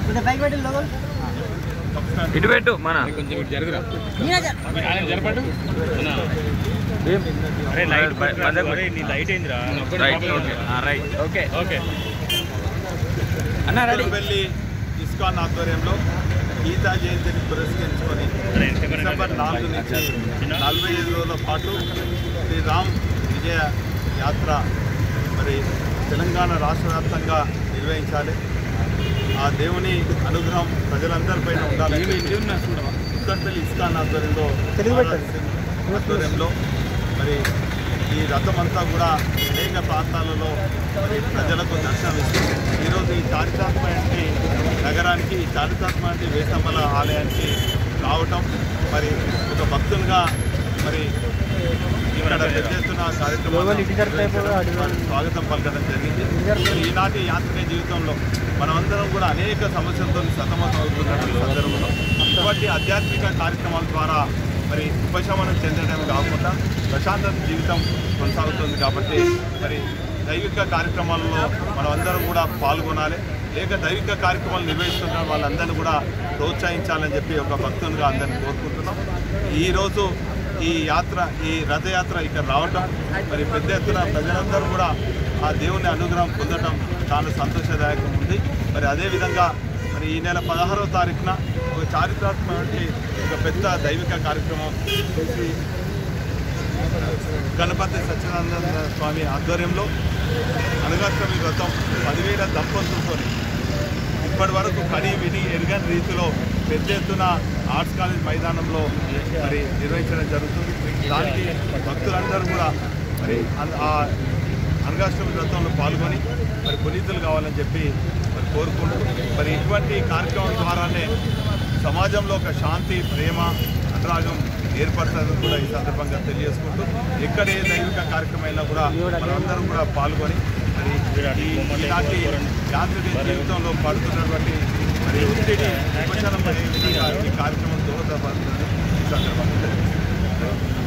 ఇటు పెట్టు మన కొంచెం ఇటు జరుగురా జరపడు అరే లైట్ నీ లైట్ ఏందిరా రైట్ ఓకే ఓకే అన్న రెడీ పెళ్లి ఇస్కాన్ ఆధ్వర్యంలో గీతా జయంతిని పురస్కరించుకొని డిసెంబర్ 4 నుంచి 45 రోజుల పాటు శ్రీరామ్ విజయ యాత్ర మరి తెలంగాణ రాష్ట్ర వ్యాప్తంగా నిర్వహించాలి. ఆ దేవుని అనుగ్రహం ప్రజలందరిపైన ఉండాలి. ఉక్కట్పల్లి ఇస్కాన్ ఆధ్వర్యంలో మరి ఈ రథమంతా కూడా అనేక ప్రాంతాలలో మరి ప్రజలకు దర్శనమిస్తుంది. ఈరోజు ఈ చారిత్రాత్మక నగరానికి ఈ చారిత్రాత్మక వేసంబల ఆలయానికి రావటం మరి ఒక భక్తులుగా మరి ఇక్కడ పెద్ద ఎత్తున కార్యక్రమాలు స్వాగతం పలకడం జరిగింది. ఈనాటి యాత్రిక జీవితంలో మనమందరం కూడా అనేక సమస్యలతో సతమతం అవుతున్నటువంటి సందర్భంలో ఇటువంటి ఆధ్యాత్మిక కార్యక్రమాల ద్వారా మరి ఉపశమనం చెందడం కాకుండా ప్రశాంత జీవితం కొనసాగుతుంది. కాబట్టి మరి దైవిక కార్యక్రమాల్లో మనమందరం కూడా పాల్గొనాలి. లేక దైవిక కార్యక్రమాలు నిర్వహిస్తున్న వాళ్ళందరినీ కూడా ప్రోత్సహించాలని చెప్పి ఒక భక్తునిగా అందరినీ కోరుకుంటున్నాం. ఈరోజు ఈ రథయాత్ర ఇక్కడ రావటం మరి పెద్ద ఎత్తున ప్రజలందరూ కూడా ఆ దేవుని అనుగ్రహం పొందడం చాలా సంతోషదాయకం ఉంది. మరి అదేవిధంగా మరి ఈ నెల 16వ తారీఖున ఒక చారిత్రాత్మక ఒక పెద్ద దైవిక కార్యక్రమం చేసి గణపతి సత్యనారాయణ స్వామి ఆధ్వర్యంలో అనగాష్టమి వ్రతం 10,000 దంపతులతో ఇప్పటి వరకు కని విని ఎరగని రీతిలో పెద్ద ఎత్తున ఆర్ట్స్ కాలేజ్ మైదానంలో మరి నిర్వహించడం జరుగుతుంది. దానికి భక్తులందరూ కూడా మరి ఆ అనగాష్టమి వ్రతంలో పాల్గొని మరి పునీతులు కావాలని చెప్పి మరి కోరుకుంటూ మరి ఇటువంటి కార్యక్రమం ద్వారానే సమాజంలో ఒక శాంతి, ప్రేమ, అనురాగం ఏర్పడుతుందని కూడా ఈ సందర్భంగా తెలియజేసుకుంటూ ఎక్కడ ఏ దైవిక కార్యక్రమైనా కూడా మనందరం కూడా పాల్గొని మరి ఈనాటి యాంత్రిక జీవితంలో పడుతున్నటువంటి మరి ఒత్తిడి ఉపశమనం అనే విధంగా ఈ కార్యక్రమం దోహదపడుతుంది ఈ సందర్భంగా.